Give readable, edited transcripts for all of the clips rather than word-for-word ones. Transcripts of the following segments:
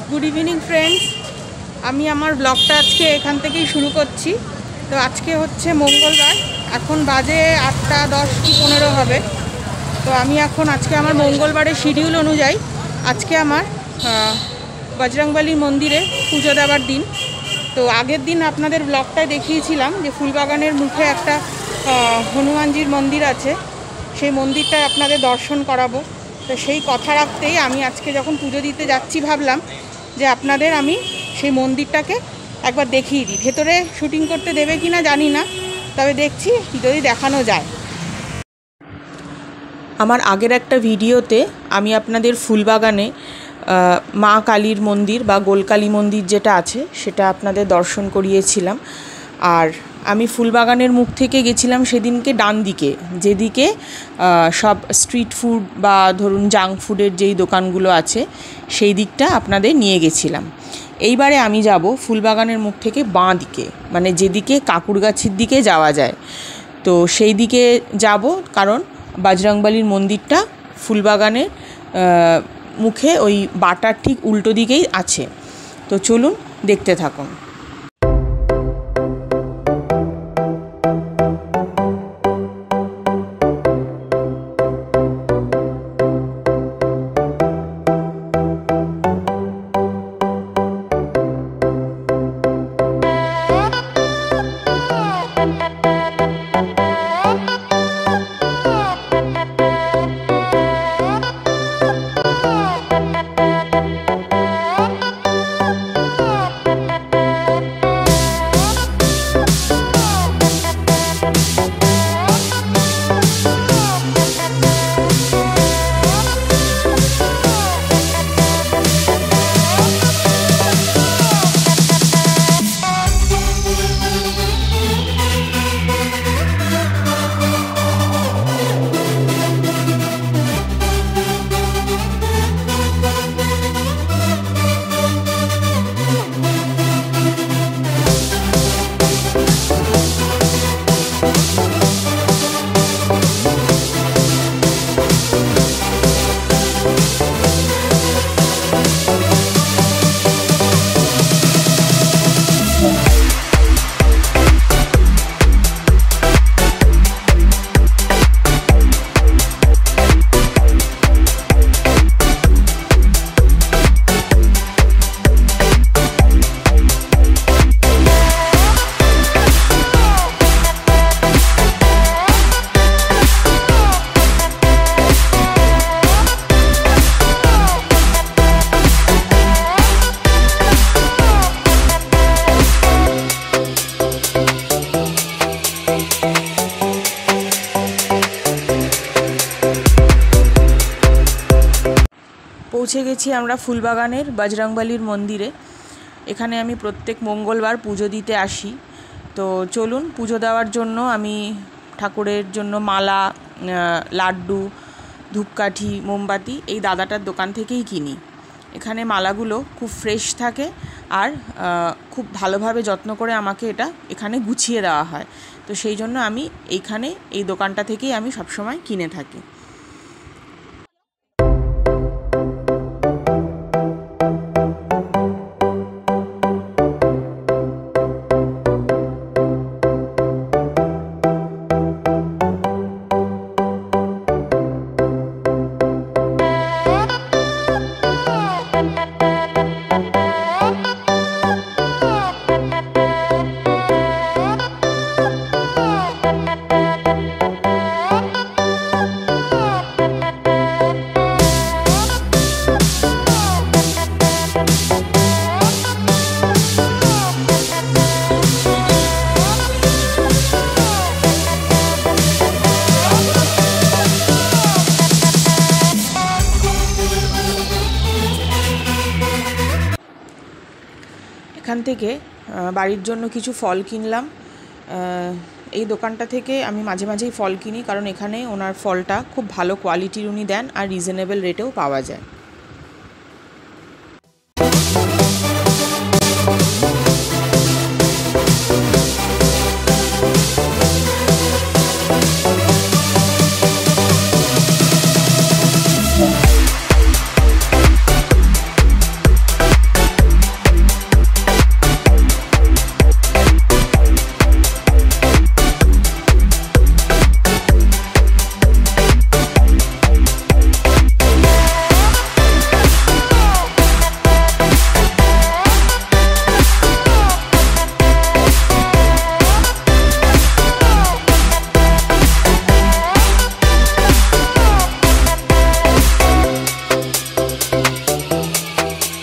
Good evening friends আমি আমার ব্লগটা আজকে এখান থেকেই শুরু করছি। তো আজকে হচ্ছে মঙ্গলবার, এখন বাজে 8টা 10 কি 15 হবে। তো আমি এখন আজকে আমার মঙ্গলবারের শিডিউল অনুযায়ী আজকে আমার বজরংবলী মন্দিরে পুজো দেওয়ার দিন। তো আগের দিন আপনাদের ব্লগটায় দেখিয়েছিলাম যে ফুলবাগানের মুখে একটা হনুমানজির মন্দির আছে, সেই মন্দিরটা আপনাদের দর্শন করাবো। তো সেই কথা রাখতেই আমি আজকে যখন পুজো দিতে যাচ্ছি ভাবলাম যে আপনাদের আমি সেই মন্দিরটাকে একবার দেখিয়ে দিই। ভেতরে শুটিং করতে দেবে কি না জানি না, তবে দেখছি যদি দেখানো যায়। আমার আগের একটা ভিডিওতে আমি আপনাদের ফুলবাগানে মা কালীর মন্দির বা গোলকালী মন্দির যেটা আছে সেটা আপনাদের দর্শন করিয়েছিলাম। আর আমি ফুলবাগানের মুখ থেকে গেছিলাম সেদিনকে ডান দিকে, যেদিকে সব স্ট্রিট ফুড বা ধরুন জাঙ্ক ফুডের যেই দোকানগুলো আছে সেই দিকটা আপনাদের নিয়ে গেছিলাম। এইবারে আমি যাব ফুলবাগানের মুখ থেকে বাঁ দিকে, মানে যেদিকে কাকুরগাছির দিকে যাওয়া যায়। তো সেই দিকে যাব, কারণ বজরংবলীর মন্দিরটা ফুলবাগানের মুখে ওই বাটার ঠিক উল্টো দিকেই আছে। তো চলুন দেখতে থাকুন। পৌঁছে গেছি আমরা ফুলবাগানের বজরংবলীর মন্দিরে। এখানে আমি প্রত্যেক মঙ্গলবার পুজো দিতে আসি। তো চলুন, পুজো দেওয়ার জন্য আমি ঠাকুরের জন্য মালা, লাড্ডু, ধূপকাঠি, মোমবাতি এই দাদাটার দোকান থেকেই কিনি। এখানে মালাগুলো খুব ফ্রেশ থাকে আর খুব ভালোভাবে যত্ন করে আমাকে এটা এখানে গুছিয়ে দেওয়া হয়। তো সেই জন্য আমি এইখানে এই দোকানটা থেকেই আমি সবসময় কিনে থাকি। এখান থেকে বাড়ির জন্য কিছু ফল কিনলাম। এই দোকানটা থেকে আমি মাঝে মাঝেই ফল কিনি, কারণ এখানে ওনার ফলটা খুব ভালো কোয়ালিটির উনি দেন আর রিজনেবল রেটেও পাওয়া যায়।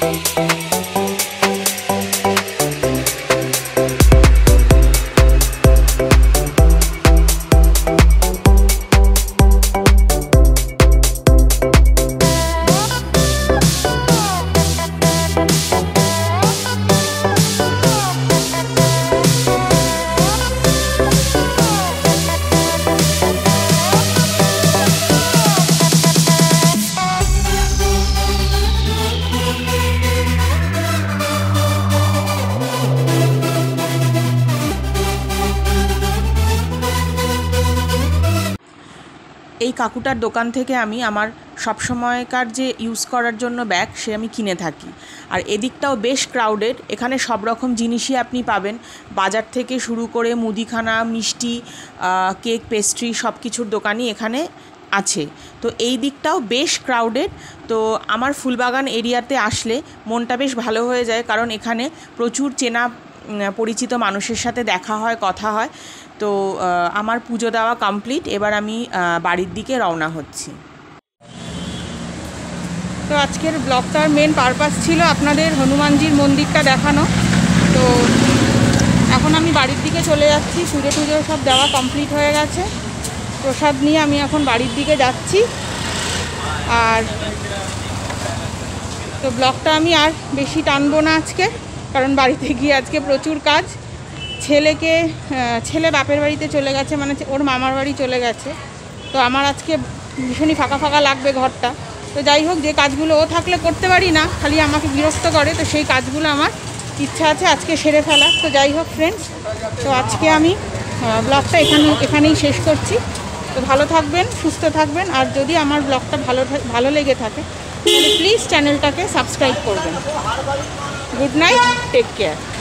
এই কাকুটার দোকান থেকে আমি আমার সবসময়কার যে ইউজ করার জন্য ব্যাগ সে আমি কিনে থাকি। আর এদিকটাও বেশ ক্রাউডেড, এখানে সব রকম জিনিসই আপনি পাবেন, বাজার থেকে শুরু করে মুদিখানা, মিষ্টি, কেক, পেস্ট্রি সব কিছুর দোকানই এখানে আছে। তো এই দিকটাও বেশ ক্রাউডেড। তো আমার ফুলবাগান এরিয়াতে আসলে মনটা বেশ ভালো হয়ে যায়, কারণ এখানে প্রচুর চেনা পরিচিত মানুষের সাথে দেখা হয়, কথা হয়। তো আমার পুজো দেওয়া কমপ্লিট, এবার আমি বাড়ির দিকে রওনা হচ্ছি। তো আজকের ব্লগটার মেন পারপাস ছিল আপনাদের হনুমানজির মন্দিরটা দেখানো। তো এখন আমি বাড়ির দিকে চলে যাচ্ছি, পুজো টুজো সব দেওয়া কমপ্লিট হয়ে গেছে, প্রসাদ নিয়ে আমি এখন বাড়ির দিকে যাচ্ছি। আর তো ব্লগটা আমি আর বেশি টানবো না আজকে, কারণ বাড়িতে গিয়ে আজকে প্রচুর কাজ। ছেলে বাপের বাড়িতে চলে গেছে, মানে ওর মামার বাড়ি চলে গেছে। তো আমার আজকে ভীষণই ফাঁকা ফাঁকা লাগবে ঘরটা। তো যাই হোক, যে কাজগুলো ও থাকলে করতে পারি না, খালি আমাকে বিরক্ত করে, তো সেই কাজগুলো আমার ইচ্ছা আছে আজকে সেরে ফেলা। তো যাই হোক ফ্রেন্ডস, তো আজকে আমি ব্লগটা এখানেই শেষ করছি। তো ভালো থাকবেন, সুস্থ থাকবেন, আর যদি আমার ব্লগটা ভালো লেগে থাকে তাহলে প্লিজ চ্যানেলটাকে সাবস্ক্রাইব করবেন। Good night, take care.